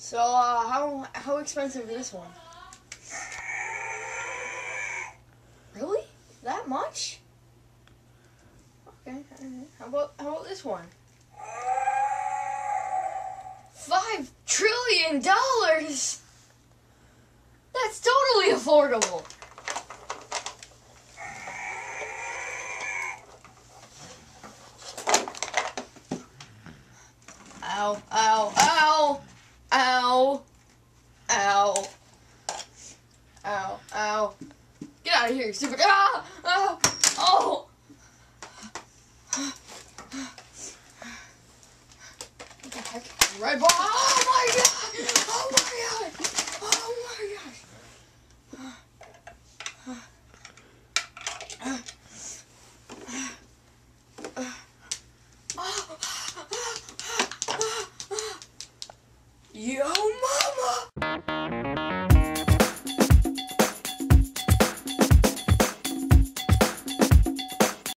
So, how expensive is this one? Really? That much? Okay. How about this one? $5 trillion! That's totally affordable. Ow, ow, ow, ow, ow, ow, ow. Get out of here, you stupid. Ah! Ow! Oh! What the heck? Red ball. Oh my god! Oh my god! Oh my gosh! Yo!